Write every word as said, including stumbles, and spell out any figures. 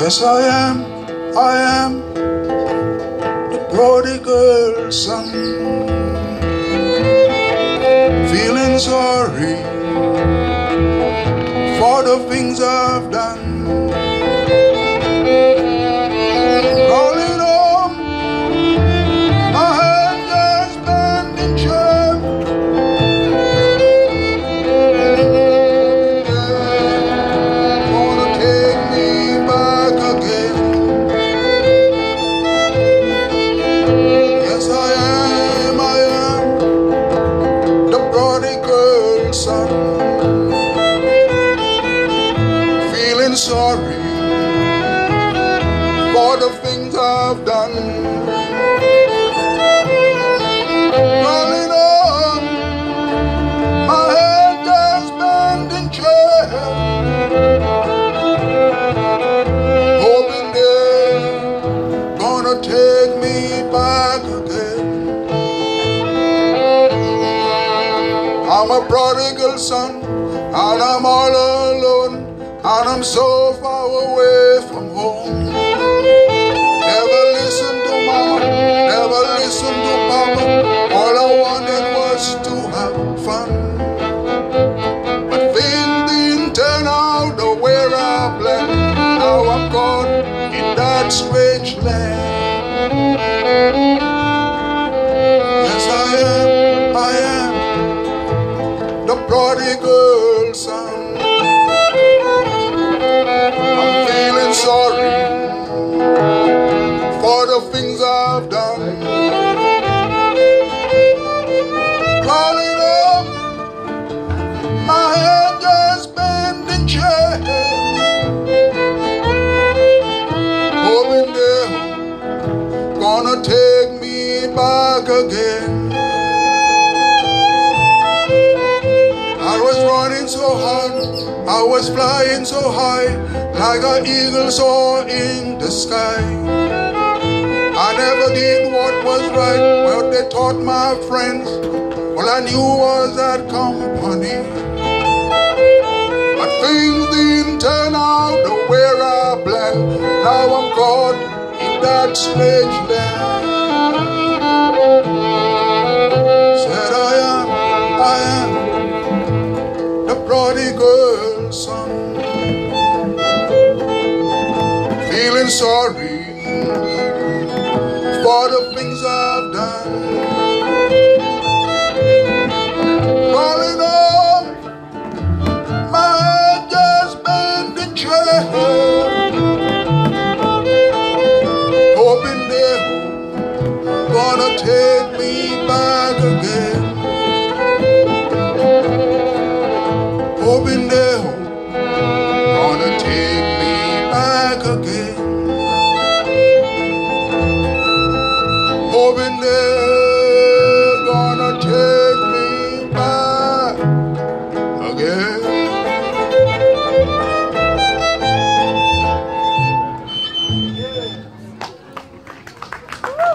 Yes, I am, I am the prodigal son, feeling sorry for the things I've done. Rolling home, my head just bending shame. Gonna take me back again. Yes, I am, I am the prodigal son, feeling sorry for the things I've done. Rolling on, my head just bending chair, hoping they're gonna take me back again. I'm a prodigal son, and I'm all alone, and I'm so far away from home. Never listened to mom, never listened to papa. All I wanted was to have fun, but things didn't turn out the way I planned. Now I'm caught in that strange land. Yes, I am, I am the prodigal son. I'm feeling sorry for the things I've done. Crawling up, my head just bending chair, hoping they're gonna take me back again. I was running so hard, I was flying so high, like an eagle soar in the sky. I never did what was right, what they taught my friends. All I knew was that company, but things didn't turn out the way I planned. Now I'm caught in that strange land. Said I am, I am the prodigal son, feeling sorry